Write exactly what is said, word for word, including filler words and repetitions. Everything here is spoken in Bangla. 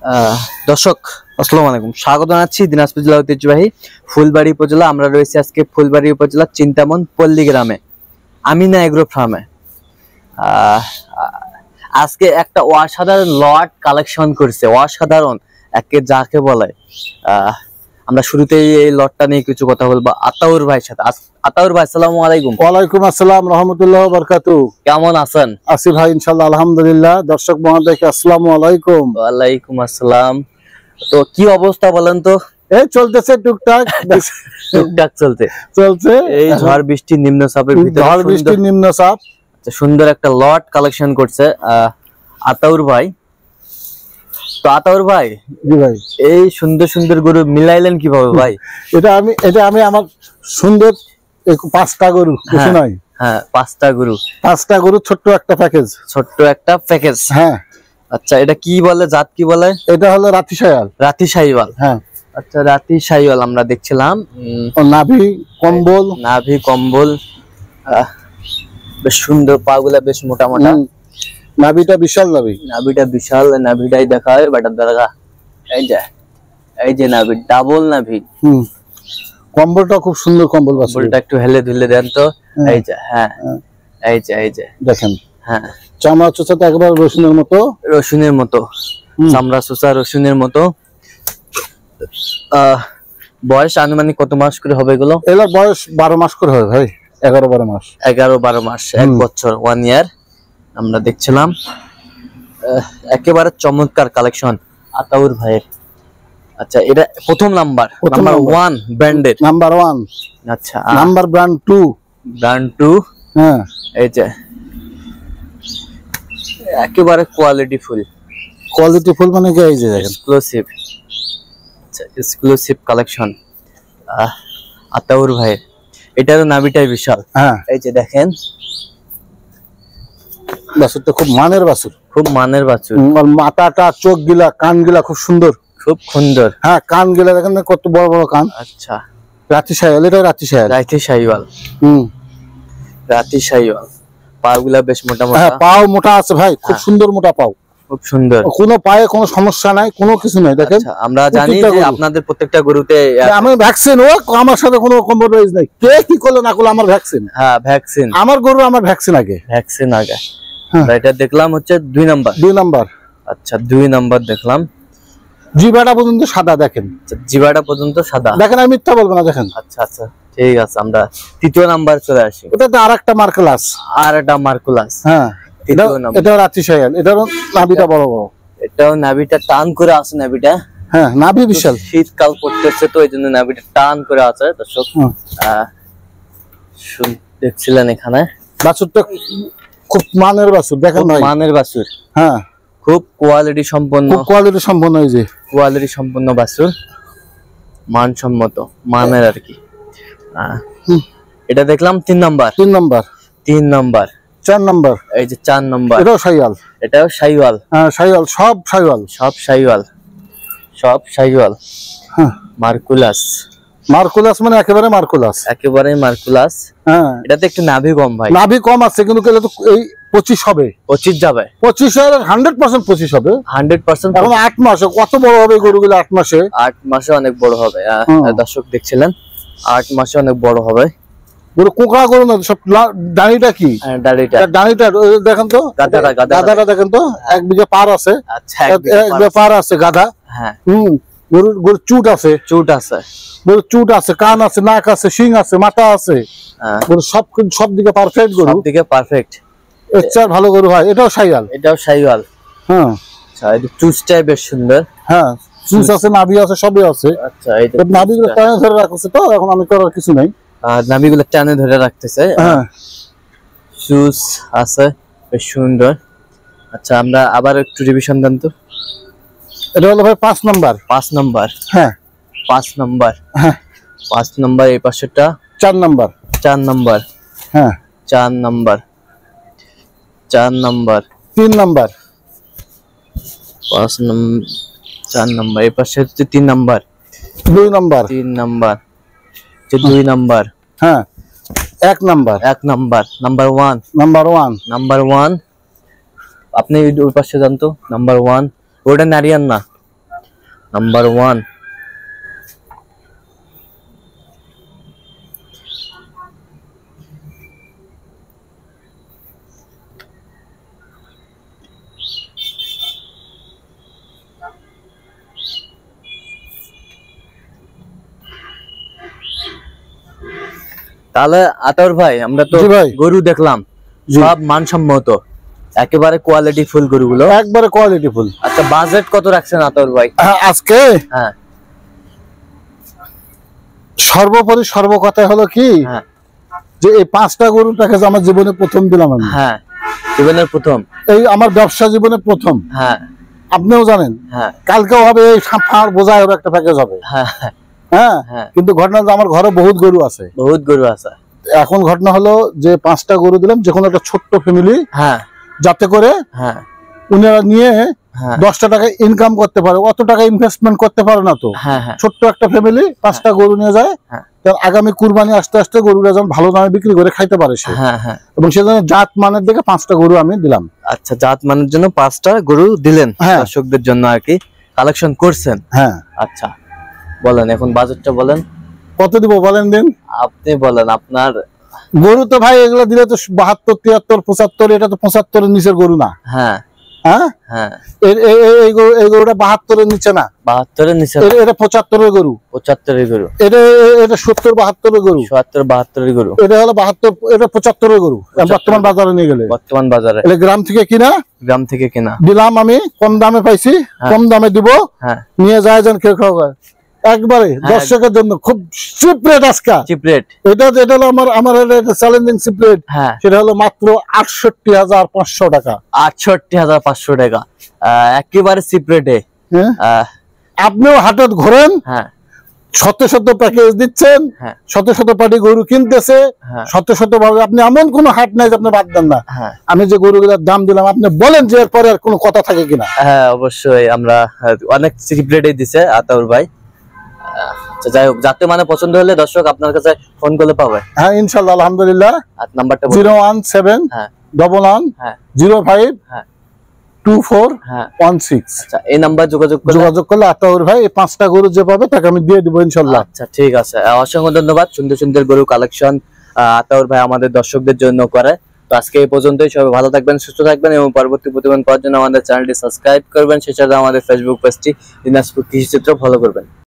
দর্শক আসসালামু আলাইকুম, স্বাগত জানাচ্ছি দিনাজপুর জেলা ঐতিহ্যবাহী ফুলবাড়ি উপজেলা। আমরা রয়েছি আজকে ফুলবাড়ি উপজেলার চিন্তামন পল্লী গ্রামে আমিনা এগ্রো ফার্মে। আজকে একটা অসাধারণ লট কালেকশন করছে, অসাধারণ একে যাকে বলে। আহ আমরা শুরুতেই এই লটটা নিয়ে কিছু কথা বলবো আতাউর ভাইয়ের সাথে। আতাউর ভাই আসসালামু আলাইকুম। ওয়ালাইকুম আসসালাম রাহমাতুল্লাহি ওয়া বারাকাতুহু। কেমন আছেন? আছি ভাই ইনশাআল্লাহ আলহামদুলিল্লাহ। দর্শক মহোদয়কে আসসালামু আলাইকুম। ওয়ালাইকুম আসসালাম। তো কি অবস্থা বলেন তো? এই চলতেছে টুকটাক টুকটাক চলতে চলছে এই ঝড় বৃষ্টি নিম্নচাপের ভিতরে ঝড় বৃষ্টি নিম্নচাপ সুন্দর একটা লট কালেকশন করছে আতাউর ভাই। তো আতাউর ভাই, জি ভাই, এই সুন্দর সুন্দর গরু মিলাইলেন কিভাবে ভাই? এটা আমি এটা আমি আমার সুন্দর পাঁচটা গরু, কিছু নাই। হ্যাঁ, পাঁচটা গরু, পাঁচটা গরু, ছোট্ট একটা প্যাকেজ, ছোট্ট একটা প্যাকেজ। হ্যাঁ। আচ্ছা, এটা কি বলে, জাত কি বলে? এটা হলো রাতি শাইওয়াল। রাতি শাইওয়াল, হ্যাঁ। আচ্ছা, রাতি শাইওয়াল আমরা দেখছিলাম। নাভি কম্বল, নাভি কম্বল, বেশ সুন্দর, পাগুলা বেশ মোটা মোটা, নাভিটা বিশাল নাভি, নাভিটা বিশাল, নাভিটাই দেখা হয় বাটার দ্বারা। এই যে এই যে নাভি, ডাবল নাভি। হুম, কম্বলটা খুব সুন্দর কম্বল। কম্বলটা একটু হেলে ধুলে দেন তো। এই যে, হ্যাঁ, এই যে এই যে দেখেন, হ্যাঁ, চামড়া চোষাটা একবার রসুনের মতো, রসুনের মতো চামড়া চোষা, রসুনের মতো। আহ বয়স আনুমানিক কত মাস করে হবে এগুলো? এগুলোর বয়স বারো মাস করে হবে ভাই, এগারো বারো মাস, এগারো বারো মাস, এক বছর, ওয়ান ইয়ার আমরা দেখছিলাম। একেবারে চমৎকার কালেকশন আতাউর ভাইয়ের। আচ্ছা, এটা প্রথম নাম্বার, নাম্বার ওয়ান ব্র্যান্ডের, নাম্বার ওয়ান। আচ্ছা, number brand two, brand two. হ্যাঁ, এই যে একেবারে কোয়ালিটি ফুল, কোয়ালিটি ফুল মানে কি? এই যে দেখেন, এক্সক্লুসিভ। আচ্ছা, এক্সক্লুসিভ কালেকশন আতাউর ভাইয়ের। এটার নাভিটাই বিশাল। হ্যাঁ, এই যে দেখেন, বাছুরটা খুব মানের বাছুর, খুব মানের বাছুর। আর মাথাটা, চোখ গিলা, কান গিলা খুব সুন্দর, খুব সুন্দর। হ্যাঁ, কান গিলা দেখেন কত বড় বড় কান। আচ্ছা, রাতি শাইওয়াল, এটা রাতি শাইওয়াল, রাতি শাইওয়াল। হুম, রাতি শাইওয়াল, পাগুলা বেশ মোটা মোটা। হ্যাঁ, পাও মোটা আছে ভাই, খুব সুন্দর মোটা পাও, খুব সুন্দর, কোনো পায়ে কোনো সমস্যা নাই, কোনো কিছু নাই। দেখেন, আমরা জানি যে আপনাদের প্রত্যেকটা গরুতে আমি ভ্যাকসিন, ও আমার সাথে কোনো কম্প্রোমাইজ নাই, কে কি করলো না করলো আমার ভ্যাকসিন। হ্যাঁ, ভ্যাকসিন, আমার গরু আমার ভ্যাকসিন আগে, ভ্যাকসিন আগে। এটা দেখলাম হচ্ছে দুই নাম্বার, দুই নাম্বার। আচ্ছা, দুই নাম্বার দেখলাম। জিবাটা পর্যন্ত সাদা দেখেন, জিবাটা পর্যন্ত সাদা দেখেন, আমি মিথ্যা বলবো না, দেখেন। আচ্ছা আচ্ছা, ঠিক আছে, আমরা তৃতীয় নাম্বার চলে আসি। এটা তো আরেকটা মার্কুলাস, আর একটা মার্কুলাস। হ্যাঁ, এটা এটা রাতি শাইওয়াল, এটার নাভিটা বড় বড়, এটাও নাভিটা টান করে আছে, নাভিটা, হ্যাঁ, নাভি বিশাল। শীতকাল পড়তেছে তো এই জন্য নাভিটা টান করে আছে। দর্শক দেখছিলেন এখানে, বাছুরটা খুব মানের বাছুর, দেখেন ভাই, মানের বাছুর। হ্যাঁ, খুব কোয়ালিটি সম্পন্ন, খুব কোয়ালিটি সম্পন্ন, এই যে কোয়ালিটি সম্পন্ন বাছুর, মানসম্মত মানের আর কি। এটা দেখলাম তিন নাম্বার, তিন নাম্বার, তিন নাম্বার, চার নাম্বার, এই যে চার নাম্বার, এটাও শাইওয়াল, এটাও শাইওয়াল। হ্যাঁ, শাইওয়াল, সব শাইওয়াল, সব শাইওয়াল, সব শাইওয়াল। হ্যাঁ, মার্কুলাস, মার্কুলাস মানে একেবারে মার্কুলাস, একেবারে মার্কুলাস। হ্যাঁ, এটাতে একটু নাভি কম ভাই, নাভি কম আছে, কিন্তু এই পঁচিশ হবে, পঁচিশ যাবে, পঁচিশ হান্ড্রেড পার্সেন্ট পঁচিশ হবে, হান্ড্রেড পার্সেন্ট। এখন আট মাসে কত বড় হবে গরুগুলো? আট মাসে, আট মাসে অনেক বড় হবে। দর্শক দেখছিলেন, আট মাসে অনেক বড় হবে। গরু কোঁকড়া গরু না, সব দাড়িটা কি, দাড়িটা, দাড়িটা দেখেন তো, গাধাটা, গাধাটা দেখেন তো, এক বিঘা পার আছে, এক বিঘা পার আছে গাধা। হ্যাঁ, হম, গরুর গরুর চুট আছে, চুট আছে, গরুর চুট আছে, কান আছে, নাক আছে, শিং আছে, মাথা আছে, গরু সব সব দিকে পারফেক্ট গরু, সব দিকে পারফেক্ট। এর চেয়ে ভালো গরু হয়। এটাও শাইওয়াল, এটাও শাইওয়াল। হ্যাঁ, আচ্ছা, এই চুচটাই বেশ সুন্দর। হ্যাঁ, চুচ আছে, নাভি আছে, সবই আছে। আচ্ছা, এই নাভিগুলো টানে ধরে রাখছে তো, এখন আমি করার কিছু নাই, নাভিগুলো টানে ধরে রাখতেছে। হ্যাঁ, চুচ আছে, বেশ সুন্দর। আচ্ছা, আমরা আবার একটু রিভিশন দেন তো। এটা হলো ভাই পাঁচ নাম্বার, পাঁচ নাম্বার, হ্যাঁ, পাঁচ নাম্বার, হ্যাঁ, পাঁচ নাম্বার। এই পাশেরটা চার নাম্বার, চার নাম্বার, হ্যাঁ, চার নাম্বার, চার নাম্বার, তিন নাম্বার, পাঁচ নাম্বার, চার নাম্বার। এই পাশে হচ্ছে তিন নাম্বার, দুই নাম্বার, তিন নাম্বার, দুই নাম্বার, হ্যাঁ, এক নাম্বার, এক number, number one, number one, number one. আপনি ওই পাশে যান তো, নাম্বার ওয়ান। ওটা নারিয়ান না, নাম্বার ওয়ান। তাহলে আতাউর ভাই আমরা তো জি ভাই। গরু দেখলাম জি। সব মানসম্মত, একেবারে কোয়ালিটি ফুল গরুগুলো। একবারে কোয়ালিটি ফুল। আচ্ছা বাজেট কত রাখছেন আতাউর ভাই? হ্যাঁ, আজকে হ্যাঁ সর্বোপরি সর্বকথা হলো কি, হ্যাঁ যে এই পাঁচটা গরুর প্যাকেজ আমার জীবনে প্রথম দিলাম আমি। হ্যাঁ জীবনের প্রথম। এই আমার ব্যবসা জীবনে প্রথম। হ্যাঁ আপনিও জানেন হ্যাঁ কালকেও হবে, এই ফাঁড় বোঝায় হবে একটা প্যাকেজ হবে। হ্যাঁ হ্যাঁ, হ্যাঁ কিন্তু ঘটনা হলো আমার ঘরে বহুত গরু আছে। বহুত গরু আছে। এখন ঘটনা হলো যে পাঁচটা গরু দিলাম, যে কোনো একটা ছোট্ট ফ্যামিলি হ্যাঁ যাতে করে হ্যাঁ উনারা নিয়ে হ্যাঁ দশটা টাকা ইনকাম করতে পারে, অত টাকা ইনভেস্টমেন্ট করতে পারে না। তো হ্যাঁ হ্যাঁ ছোট্ট একটা ফ্যামিলি পাঁচটা গরু নিয়ে যায়, হ্যাঁ। তার আগামী কুরবানি আসতে আসতে গরুরা যেন ভালো দামে বিক্রি করে খাইতে পারে সে, হ্যাঁ হ্যাঁ এবং সেজন্য জাত মানের দিকে পাঁচটা গরু আমি দিলাম। আচ্ছা জাত মানের জন্য পাঁচটা গরু দিলেন হ্যাঁ। দর্শকদের জন্য আর কি কালেকশন করছেন। হ্যাঁ, আচ্ছা বলেন এখন বাজেটটা বলেন, কত দিব বলেন দিন। আপনি বলেন আপনার। গরু তো ভাই এগুলো দিলে তো বাহাত্তর তিয়াত্তর পঁচাত্তর, এটা তো পঁচাত্তরের নিচের গরু না। হ্যাঁ হ্যাঁ, হ্যাঁ এ- এ- এ- এই গরু এই গরুটা বাহাত্তরের নিচে না, বাহাত্তরের নিচে, এ- এটা পঁচাত্তরের গরু, পঁচাত্তরের গরু, এটা এ- এটা সত্তর বাহাত্তরের গরু, চুয়াত্তর বাহাত্তরের গরু, এটা হলো বাহাত্তর, এটা পঁচাত্তরের গরু। বর্তমান বাজারে নিয়ে গেলে বর্তমান বাজারে এটা গ্রাম থেকে কিনা গ্রাম থেকে কেনা। দিলাম আমি, কম দামে পাইছি, হ্যাঁ। কম দামে দিব, হ্যাঁ নিয়ে যায় যেন কেউ খাওয়া একবারে দর্শকের জন্য খুব চিপ রেট আজকে। Cheap rate. এটা যেটা হলো আমার আমার চ্যালেঞ্জিং চিপ রেট, হ্যাঁ সেটা হলো মাত্র আটষট্টি হাজার পাঁচশো টাকা। আটষট্টি হাজার পাঁচশো টাকা আহ, একেবারে চিপ রেটে। হ্যাঁ, আহ, আপনিও হাটে ঘোরেন, হ্যাঁ শত শত প্যাকেজ দিচ্ছেন, হ্যাঁ শত শত পার্টি গরু কিনতেছে, হ্যাঁ শত শত ভাবে আপনি এমন কোন হাট নাই যে আপনি বাদ দেন না। হ্যাঁ আমি যে গরুগুলোর দাম দিলাম, আপনি বলেন যে এরপরে আর কোনো কথা থাকে কিনা। হ্যাঁ অবশ্যই আমরা আহ, অনেক চিপ রেটে দিছে আতাউর ভাই। আহ, আচ্ছা যাই হোক, যাতে মানে পছন্দ হলে দর্শক আপনার কাছে ফোন করলে পাবে। হ্যাঁ ইনশাল্লাহ, আলহামদুলিল্লাহ। আর নাম্বারটা জিরো বলুন। ওয়ান সেভেন হ্যাঁ ডবল ওয়ান হ্যাঁ জিরো ফাইভ হ্যাঁ টু ফোর হ্যাঁ ওয়ান সিক্স। আচ্ছা এই নাম্বার যোগাযোগ করলে। যোগাযোগ করলে আতাউর ভাই এই পাঁচটা গরু যে পাবে তাকে আমি দিয়ে দিব ইনশাল্লাহ। আচ্ছা ঠিক আছে, আহ, অসংখ্য ধন্যবাদ। সুন্দর সুন্দর গরু কালেকশন আতাউর ভাই আমাদের দর্শকদের জন্য করে। তো আজকে এই পর্যন্তই, সবাই ভালো থাকবেন, সুস্থ থাকবেন এবং পরবর্তী প্রতিবেদন পাওয়ার জন্য আমাদের চ্যানেলটি সাবস্ক্রাইব করবেন। সেছাড়াও আমাদের ফেসবুক পেজটি দিনাজপুর কৃষি চিত্র ফলো করবেন।